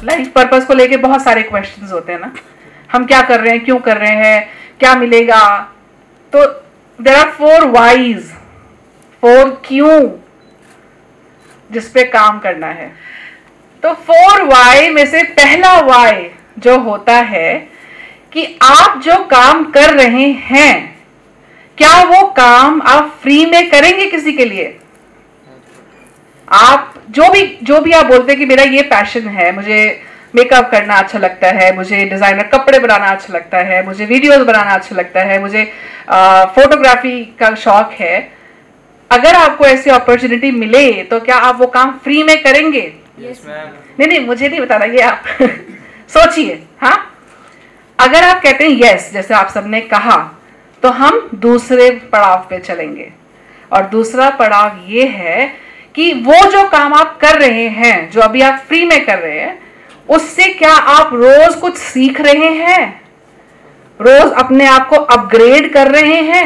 Life purpose को लेके बहुत सारे क्वेश्चंस होते हैं ना, हम क्या कर रहे हैं, क्यों कर रहे हैं, क्या मिलेगा। तो देयर आर 4 व्हाईज, 4 क्यों जिस पे काम करना है। तो 4 वाई में से पहला वाई जो होता है कि आप जो काम कर रहे हैं, क्या वो काम आप फ्री में करेंगे किसी के लिए? आप जो भी आप बोलते हैं कि मेरा ये पैशन है, मुझे मेकअप करना अच्छा लगता है, मुझे डिजाइनर कपड़े बनाना अच्छा लगता है, मुझे वीडियोस बनाना अच्छा लगता है, मुझे फोटोग्राफी का शौक है, अगर आपको ऐसी अपॉर्चुनिटी मिले तो क्या आप वो काम फ्री में करेंगे? Yes, ma'am. नहीं, मुझे नहीं बताना, ये आप सोचिए। हाँ, अगर आप कहते हैं यस, जैसे आप सबने कहा, तो हम दूसरे पड़ाव पे चलेंगे। और दूसरा पड़ाव ये है कि वो जो काम आप कर रहे हैं, जो अभी आप फ्री में कर रहे हैं, उससे क्या आप रोज कुछ सीख रहे हैं, रोज अपने आप को अपग्रेड कर रहे हैं?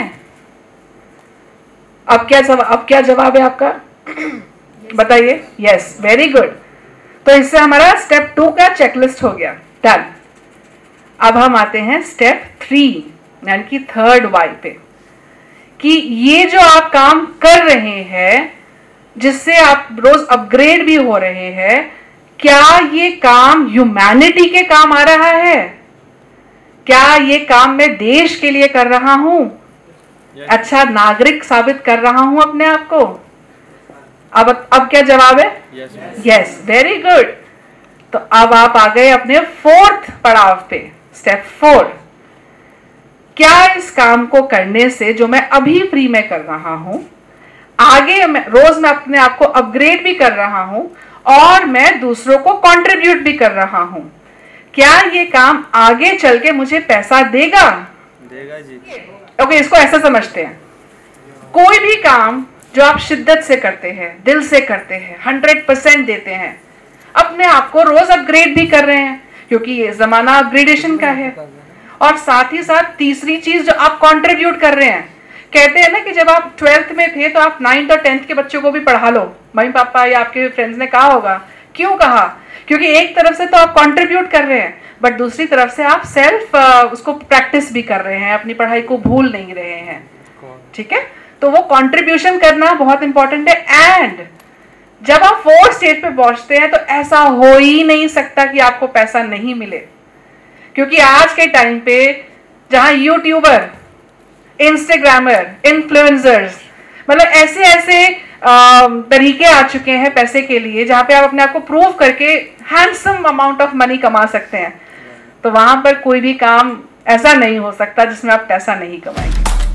अब क्या जवाब है आपका? बताइए। Yes, very good. तो इससे हमारा स्टेप 2 का चेकलिस्ट हो गया, डन। अब हम आते हैं स्टेप 3 यानी कि 3rd वाई पे, कि ये जो आप काम कर रहे हैं जिससे आप रोज अपग्रेड भी हो रहे हैं, क्या ये काम ह्यूमैनिटी के काम आ रहा है? क्या ये काम मैं देश के लिए कर रहा हूं? अच्छा नागरिक साबित कर रहा हूं अपने आप को? अब क्या जवाब है? Yes, very good. तो अब आप आ गए अपने 4th पड़ाव पे, स्टेप 4। क्या इस काम को करने से जो मैं अभी फ्री में कर रहा हूं, आगे रोज मैं अपने आप को अपग्रेड भी कर रहा हूं और मैं दूसरों को कंट्रीब्यूट भी कर रहा हूं, क्या ये काम आगे चल के मुझे पैसा देगा? देगा जी। ओके, इसको ऐसा समझते हैं, कोई भी काम जो आप शिद्दत से करते हैं, दिल से करते हैं, 100% देते हैं, अपने आप को रोज अपग्रेड भी कर रहे हैं क्योंकि ये जमाना अपग्रेडेशन का है। और साथ ही साथ तीसरी चीज जो आप कंट्रीब्यूट कर रहे हैं, कहते हैं ना कि जब आप 12th में थे तो आप 9th और 10th के बच्चों को भी पढ़ा लो, मम्मी पापा या आपके फ्रेंड्स ने कहा होगा। क्यों कहा? क्योंकि एक तरफ से तो आप कंट्रीब्यूट कर रहे हैं, बट दूसरी तरफ से आप सेल्फ उसको प्रैक्टिस भी कर रहे हैं, अपनी पढ़ाई को भूल नहीं रहे हैं। ठीक है, तो वो कंट्रीब्यूशन करना बहुत इंपॉर्टेंट है। एंड जब आप 4th स्टेज पे पहुंचते हैं तो ऐसा हो ही नहीं सकता कि आपको पैसा नहीं मिले, क्योंकि आज के टाइम पे जहां यूट्यूबर, इंस्टाग्रामर, इन्फ्लुएंसर्स, मतलब ऐसे ऐसे तरीके आ चुके हैं पैसे के लिए, जहां पे आप अपने आप को प्रूव करके हैंडसम अमाउंट ऑफ मनी कमा सकते हैं। तो वहां पर कोई भी काम ऐसा नहीं हो सकता जिसमें आप पैसा नहीं कमाएंगे।